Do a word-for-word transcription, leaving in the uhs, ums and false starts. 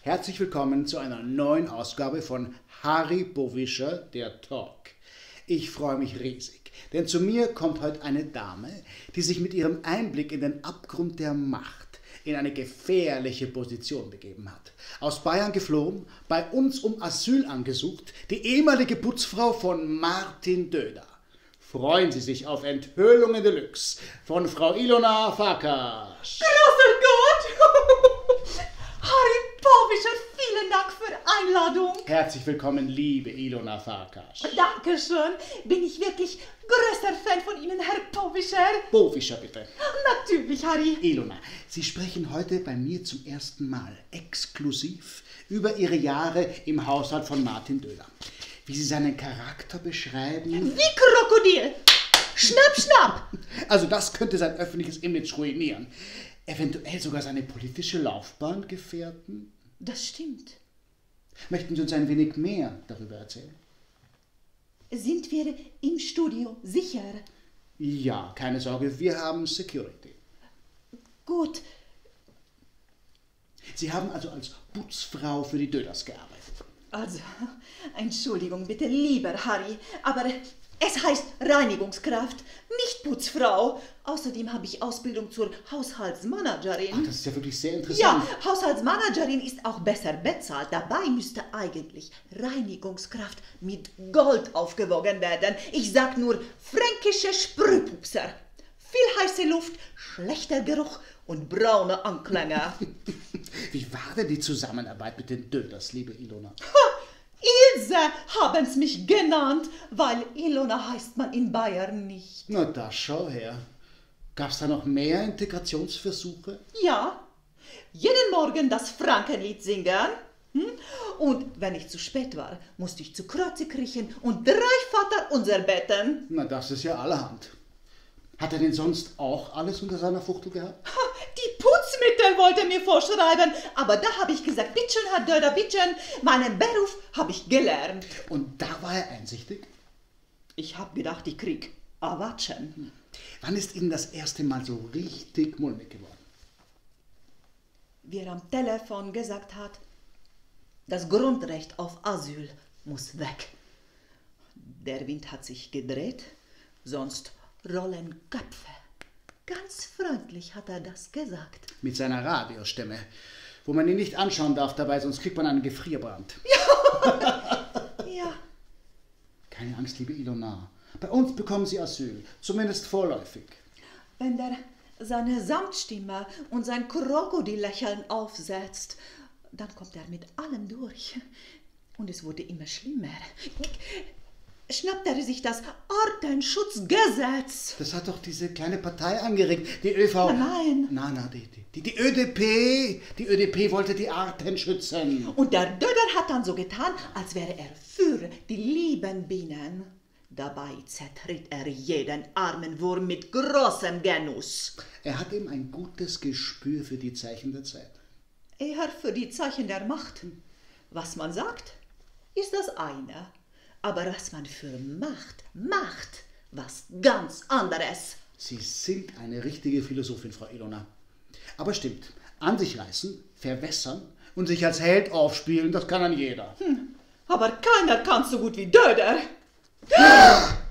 Herzlich willkommen zu einer neuen Ausgabe von Harry Bowischer, der Talk. Ich freue mich riesig, denn zu mir kommt heute eine Dame, die sich mit ihrem Einblick in den Abgrund der Macht in eine gefährliche Position begeben hat. Aus Bayern geflohen, bei uns um Asyl angesucht, die ehemalige Putzfrau von Martin Döder. Freuen Sie sich auf Enthüllungen Deluxe von Frau Ilona Farkas. Großer Gott! Harry Bowischer, vielen Dank für die Einladung. Herzlich willkommen, liebe Ilona Farkas. Dankeschön. Bin ich wirklich größter Fan von Ihnen, Herr Bowischer? Bowischer, bitte. Natürlich, Harry. Ilona, Sie sprechen heute bei mir zum ersten Mal exklusiv über Ihre Jahre im Haushalt von Martin Döder. Wie Sie seinen Charakter beschreiben. Wie Krokodil. Schnapp, schnapp. Also das könnte sein öffentliches Image ruinieren. Eventuell sogar seine politische Laufbahn gefährden. Das stimmt. Möchten Sie uns ein wenig mehr darüber erzählen? Sind wir im Studio sicher? Ja, keine Sorge, wir haben Security. Gut. Sie haben also als Putzfrau für die Döders gearbeitet. Also, Entschuldigung bitte, lieber Harry, aber es heißt Reinigungskraft, nicht Putzfrau. Außerdem habe ich Ausbildung zur Haushaltsmanagerin. Ach, das ist ja wirklich sehr interessant. Ja, Haushaltsmanagerin ist auch besser bezahlt. Dabei müsste eigentlich Reinigungskraft mit Gold aufgewogen werden. Ich sag nur fränkische Sprühpupser. Viel heiße Luft, schlechter Geruch und braune Anklänge. Wie war denn die Zusammenarbeit mit den Döders, liebe Ilona? Ha, Ilse haben's mich genannt, weil Ilona heißt man in Bayern nicht. Na, da schau her. Gab's da noch mehr Integrationsversuche? Ja, jeden Morgen das Frankenlied singen. Hm? Und wenn ich zu spät war, musste ich zu Kreuze kriechen und drei Vater unser beten. Na, das ist ja allerhand. Hat er denn sonst auch alles unter seiner Fuchtel gehabt? Ha, die Putzmittel wollte er mir vorschreiben, aber da habe ich gesagt, bitteschön, Herr Döder, bitteschön, meinen Beruf habe ich gelernt. Und da war er einsichtig? Ich habe gedacht, ich krieg Awatschen. Hm. Wann ist Ihnen das erste Mal so richtig mulmig geworden? Wie er am Telefon gesagt hat, das Grundrecht auf Asyl muss weg. Der Wind hat sich gedreht, sonst rollen Köpfe. Ganz freundlich hat er das gesagt. Mit seiner Radiostimme, wo man ihn nicht anschauen darf dabei, sonst kriegt man einen Gefrierbrand. Ja. Ja. Keine Angst, liebe Ilona. Bei uns bekommen Sie Asyl, zumindest vorläufig. Wenn der seine Samtstimme und sein Krokodillächeln aufsetzt, dann kommt er mit allem durch. Und es wurde immer schlimmer. Schnappt er sich das Artenschutzgesetz. Das hat doch diese kleine Partei angeregt, die ÖV. Nein. Nein, nein, die, die, die ÖDP. Die ÖDP wollte die Arten schützen. Und der Döder hat dann so getan, als wäre er für die lieben Bienen. Dabei zertritt er jeden armen Wurm mit großem Genuss. Er hat eben ein gutes Gespür für die Zeichen der Zeit. Eher für die Zeichen der Macht. Was man sagt, ist das eine. Aber was man für Macht macht, was ganz anderes. Sie sind eine richtige Philosophin, Frau Ilona. Aber stimmt, an sich reißen, verwässern und sich als Held aufspielen, das kann an jeder. Hm, aber keiner kann so gut wie Döder.